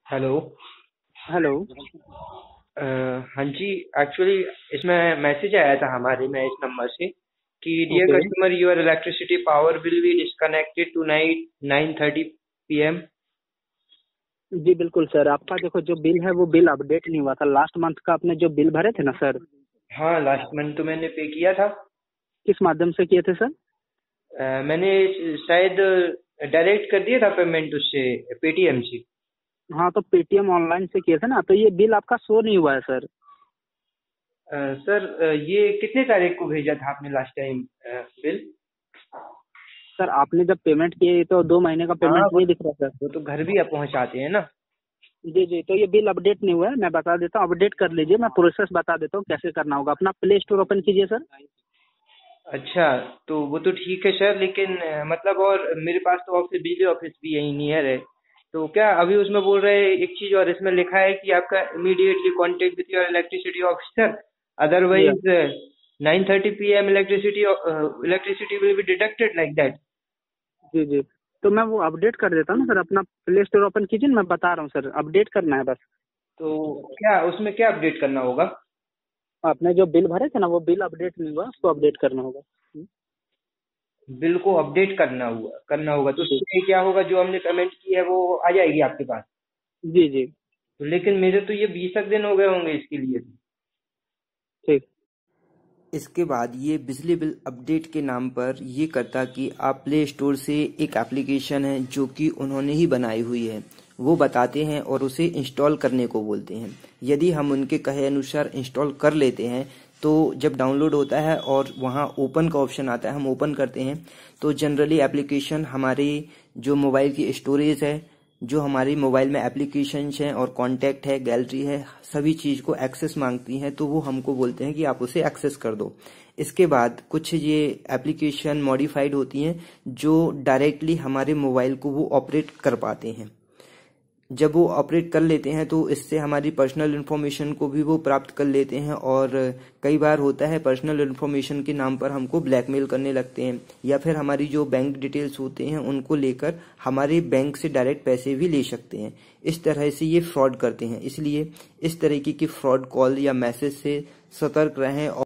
Hello. Hello. हाँ जी। Actually इसमें message आया था हमारे में इस नंबर से कि dear okay. Customer your electricity power will be disconnected tonight 9:30 PM। जी बिल्कुल सर, आपका देखो जो बिल है वो बिल अपडेट नहीं हुआ था। लास्ट मंथ का आपने जो बिल भरे थे ना सर, हाँ, लास्ट मंथ तो मैंने पे किया था। किस माध्यम से किए थे सर? मैंने शायद डायरेक्ट कर दिया था पेमेंट उससे, पेटीएम से। हाँ तो पेटीएम ऑनलाइन से किए थे ना, तो ये बिल आपका शो नहीं हुआ है सर। सर, ये कितने तारीख को भेजा था आपने लास्ट टाइम बिल? सर आपने जब पेमेंट किए तो 2 महीने का हाँ, पेमेंट नहीं दिख रहा सर। वो तो घर भी आप पहुंचाते हैं ना। जी जी, तो ये बिल अपडेट नहीं हुआ है, मैं बता देता हूँ। अपडेट कर लीजिए, मैं प्रोसेस बता देता हूँ कैसे करना होगा। अपना प्ले स्टोर ओपन कीजिए सर। अच्छा, तो वो तो ठीक है सर, लेकिन मतलब और मेरे पास तो ऑफिस, बिजली ऑफिस भी यही नियर है। तो क्या अभी उसमें बोल रहे हैं एक चीज और, इसमें लिखा है कि आपका immediately contact with your electricity officer, जी otherwise 9:30 PM electricity will be deducted like that. जी जी, तो मैं वो अपडेट कर देता हूँ ना सर। अपना प्ले स्टोर ओपन कीजिए, मैं बता रहा हूँ सर, अपडेट करना है बस। तो क्या उसमें क्या अपडेट करना होगा? आपने जो बिल भरे थे ना, वो बिल अपडेट नहीं हुआ, उसको अपडेट करना होगा। बिल को अपडेट करना होगा तो जी उससे क्या होगा? जो हमने पेमेंट की है वो आ जाएगी आपके पास? जी जी। तो लेकिन मेरे तो ये 20 दिन हो गए होंगे इसके लिए। ठीक। इसके बाद ये बिजली बिल अपडेट के नाम पर ये करता कि आप प्ले स्टोर से एक एप्लीकेशन है जो कि उन्होंने ही बनाई हुई है वो बताते हैं और उसे इंस्टॉल करने को बोलते हैं। यदि हम उनके कहे अनुसार इंस्टॉल कर लेते हैं तो जब डाउनलोड होता है और वहाँ ओपन का ऑप्शन आता है, हम ओपन करते हैं तो जनरली एप्लीकेशन हमारी जो मोबाइल की स्टोरेज है, जो हमारी मोबाइल में एप्लीकेशंस हैं और कॉन्टैक्ट है, गैलरी है, सभी चीज को एक्सेस मांगती हैं, तो वो हमको बोलते हैं कि आप उसे एक्सेस कर दो। इसके बाद कुछ ये एप्लीकेशन मॉडिफाइड होती हैं जो डायरेक्टली हमारे मोबाइल को वो ऑपरेट कर पाते हैं। जब वो ऑपरेट कर लेते हैं तो इससे हमारी पर्सनल इन्फॉर्मेशन को भी वो प्राप्त कर लेते हैं और कई बार होता है पर्सनल इन्फॉर्मेशन के नाम पर हमको ब्लैकमेल करने लगते हैं या फिर हमारी जो बैंक डिटेल्स होते हैं उनको लेकर हमारे बैंक से डायरेक्ट पैसे भी ले सकते हैं। इस तरह से ये फ्रॉड करते हैं, इसलिए इस तरीके की फ्रॉड कॉल या मैसेज से सतर्क रहें।